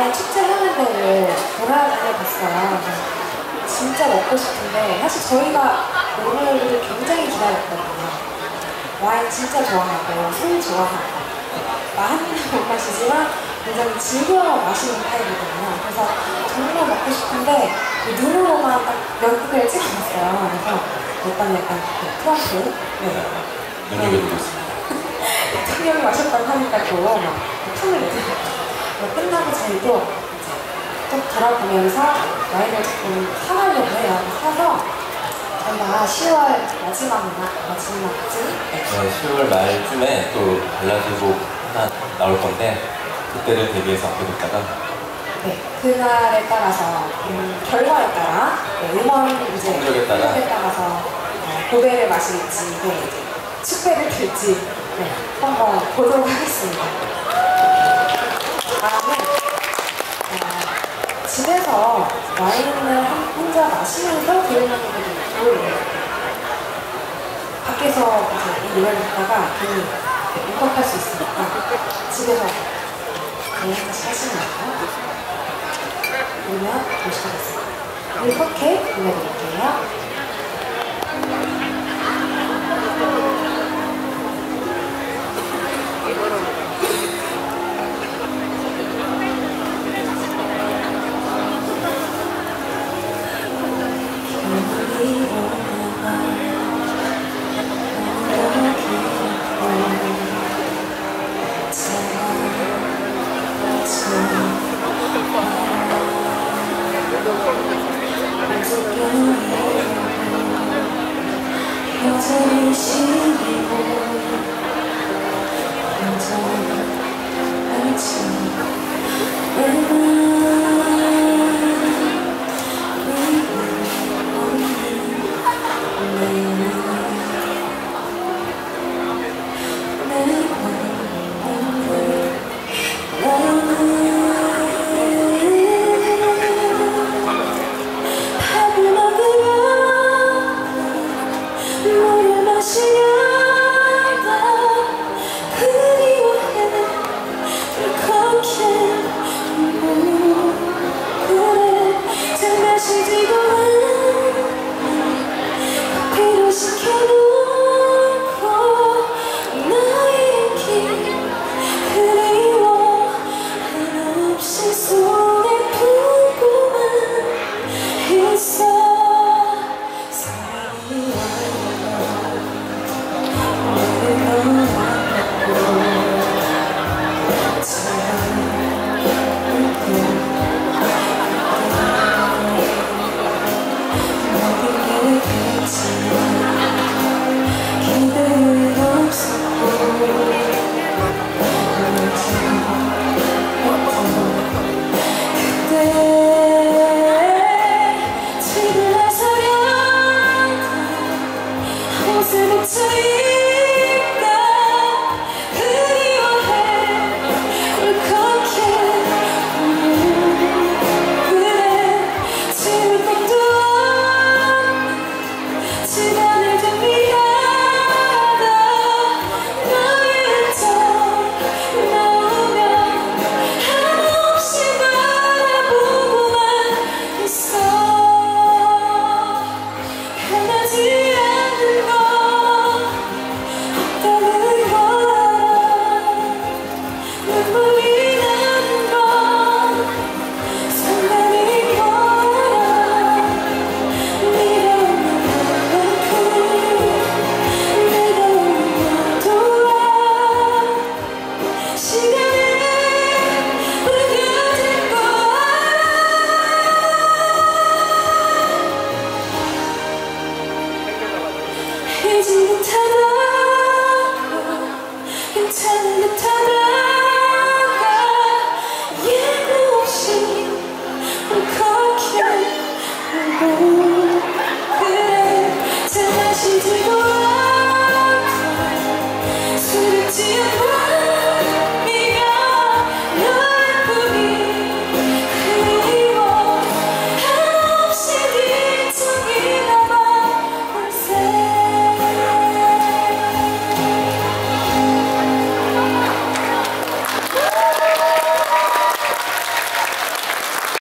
와인 축제 하는 데를 돌아다녀봤어요. 진짜 먹고 싶은데 사실 저희가 오늘을 굉장히 기다렸거든요. 와인 진짜 좋아하고 술 좋아하고 많이는 못 마시지만 굉장히 즐겨 마시는 타입이거든요. 그래서 정말 먹고 싶은데 눈으로만 딱 연극을 찍어봤어요. 그래서 약간 트럼프 눈이 되고 있습니다. 대통령이 마셨다고 하니까 또 막 틈을 내더라고요. 끝나고 저희도 이제 또 돌아보면서 와인을 조금 사가려고 해요. 사서 저희가 10월 마지막쯤? 네, 10월 말쯤에 또 발라드 곡 하나 나올 건데 그때를 대비해서 아껴뒀다가 네, 그날에 따라서 결과에 따라 음원 이제 성적에 따라서 고배를 마실지 이제 축배를 들지 한번 보도록 하겠습니다. 다음에 집에서 와인을 혼자 마시면서 들으는 것도 좋아요. 밖에서 이제 이 노래를 듣다가 괜히 울컥할 수 있으니까 집에서 하나씩 하시는 거예요. 그러면 보시겠습니다. 이렇게 불러드릴게요. 여전히 시리